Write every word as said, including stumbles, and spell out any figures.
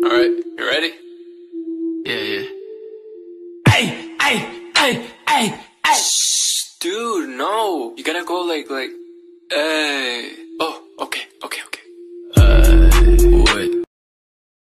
Alright, you ready? Yeah, yeah. Hey, hey, hey, hey, hey. Shh, dude, no. You gotta go like, like, hey. Oh.